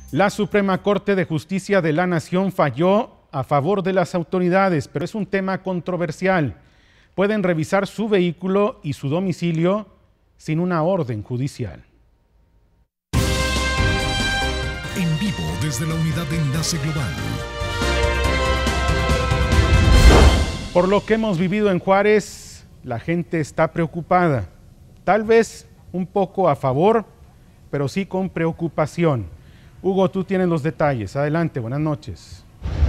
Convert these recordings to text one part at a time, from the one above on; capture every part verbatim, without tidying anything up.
La Suprema Corte de Justicia de la Nación falló a favor de las autoridades, pero es un tema controversial. Pueden revisar su vehículo y su domicilio sin una orden judicial. En vivo desde la Unidad de Enlace Global. Por lo que hemos vivido en Juárez, la gente está preocupada. Tal vez un poco a favor, pero sí con preocupación. Hugo, tú tienes los detalles. Adelante, buenas noches.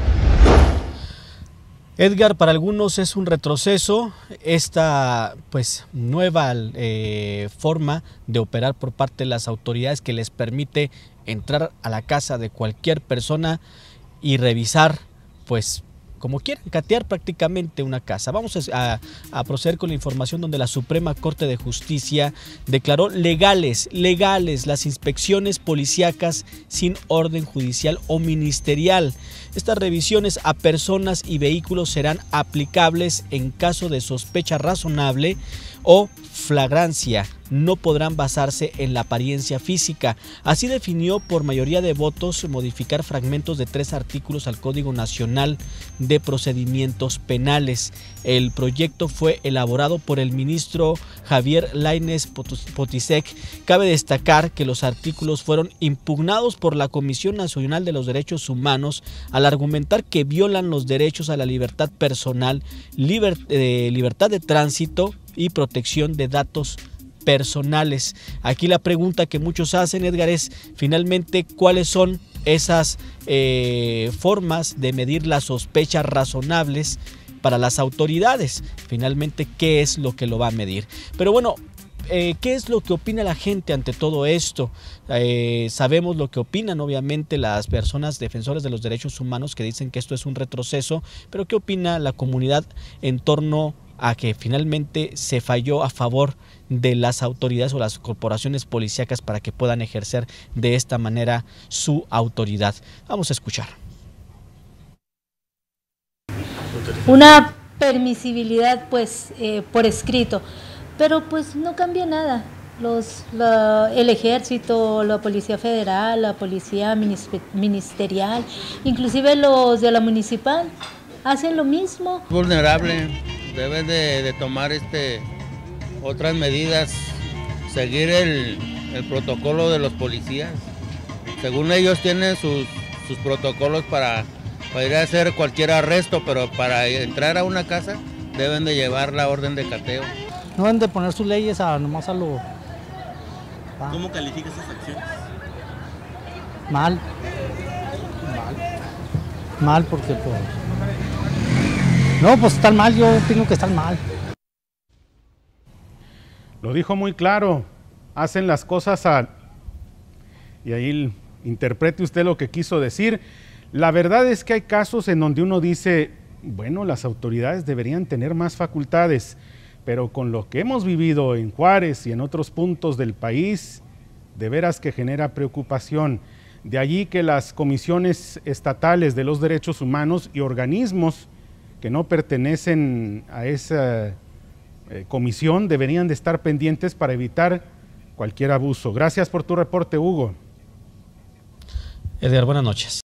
Edgar, para algunos es un retroceso esta pues nueva eh, forma de operar por parte de las autoridades que les permite entrar a la casa de cualquier persona y revisar pues como quieran, catear prácticamente una casa. Vamos a, a proceder con la información donde la Suprema Corte de Justicia declaró legales, legales las inspecciones policíacas sin orden judicial o ministerial. Estas revisiones a personas y vehículos serán aplicables en caso de sospecha razonable o flagrancia. No podrán basarse en la apariencia física. Así definió por mayoría de votos modificar fragmentos de tres artículos al Código Nacional de Procedimientos Penales. El proyecto fue elaborado por el ministro Javier Lainez Potisek. Cabe destacar que los artículos fueron impugnados por la Comisión Nacional de los Derechos Humanos al argumentar que violan los derechos a la libertad personal, liber, eh, libertad de tránsito y protección de datos personales. Aquí la pregunta que muchos hacen, Edgar, es finalmente cuáles son esas eh, formas de medir las sospechas razonables para las autoridades. Finalmente, ¿qué es lo que lo va a medir? Pero bueno, eh, ¿qué es lo que opina la gente ante todo esto? Eh, sabemos lo que opinan obviamente las personas defensoras de los derechos humanos que dicen que esto es un retroceso, pero ¿qué opina la comunidad en torno a que finalmente se falló a favor de las autoridades o las corporaciones policíacas para que puedan ejercer de esta manera su autoridad? Vamos a escuchar. Una permisibilidad pues eh, por escrito, pero pues no cambia nada. Los, la, el ejército, la policía federal, la policía ministerial, inclusive los de la municipal, hacen lo mismo. Vulnerable. Deben de, de tomar este, otras medidas, seguir el, el protocolo de los policías. Según ellos tienen sus, sus protocolos para, para ir a hacer cualquier arresto, pero para entrar a una casa deben de llevar la orden de cateo. No deben de poner sus leyes a, nomás a lo... Ah. ¿Cómo calificas esas acciones? Mal. Mal. Mal porque pues... No, pues están mal, yo opino que están mal. Lo dijo muy claro, hacen las cosas a... Y ahí interprete usted lo que quiso decir. La verdad es que hay casos en donde uno dice, bueno, las autoridades deberían tener más facultades, pero con lo que hemos vivido en Juárez y en otros puntos del país, de veras que genera preocupación. De allí que las comisiones estatales de los derechos humanos y organismos que no pertenecen a esa eh, comisión deberían de estar pendientes para evitar cualquier abuso. Gracias por tu reporte, Hugo. Edgar, buenas noches.